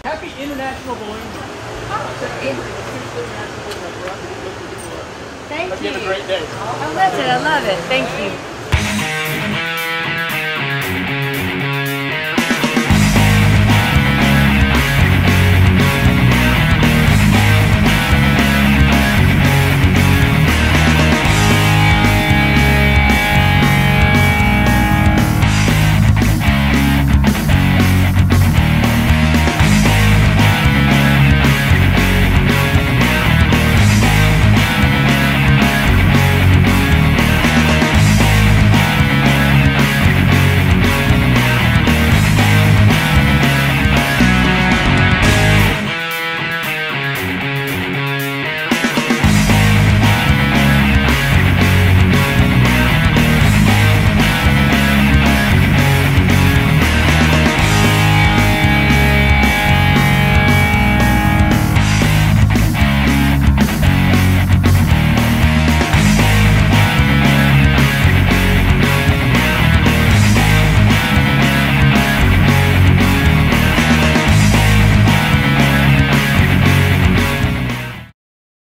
Happy International Balloon Day. Thank you. Hope you have a great day. I love it. Thank you.